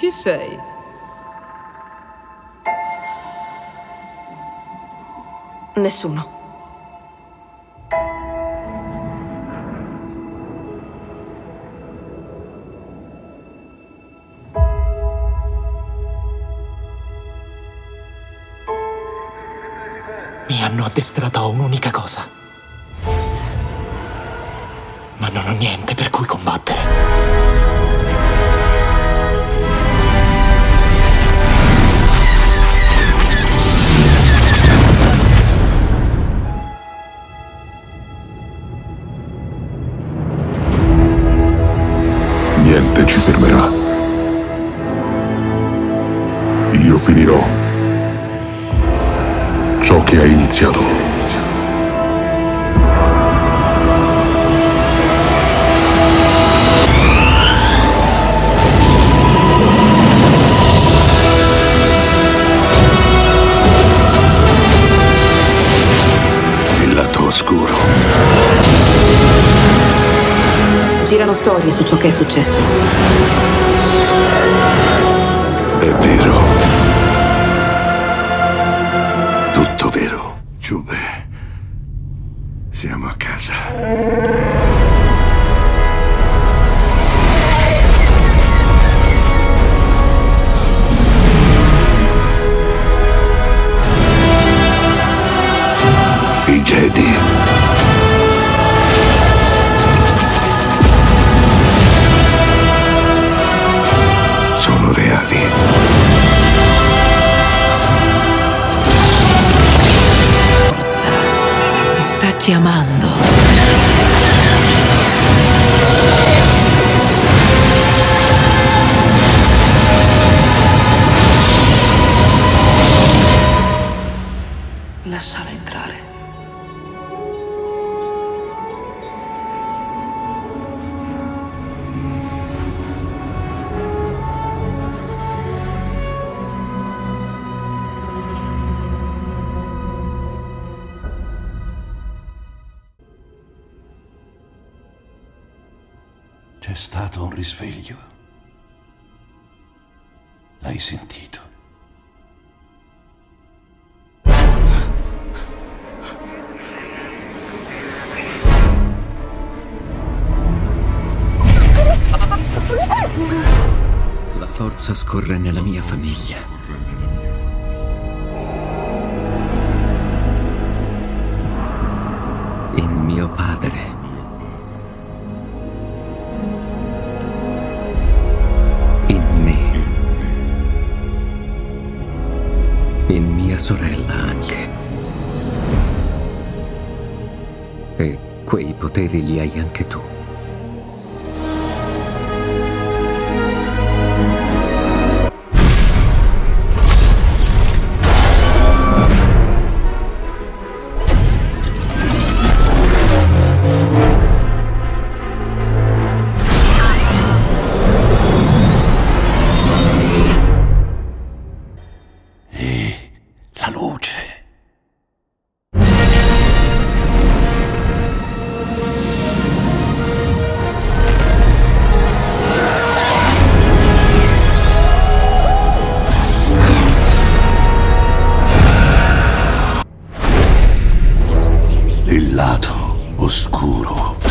Chi sei? Nessuno. Mi hanno addestrato a un'unica cosa. Ma non ho niente per cui combattere. Niente ci fermerà. Io finirò ciò che ha iniziato. Il lato oscuro. Girano storie su ciò che è successo. È vero. Tutto vero. Giube. Siamo a casa. I Jedi. Sono reali. Forza, ti sta chiamando. Lasciala entrare. C'è stato un risveglio. L'hai sentito? La forza scorre nella mia famiglia. Il mio padre. In me. In mia sorella anche. E quei poteri li hai anche tu. La luce. Il lato oscuro.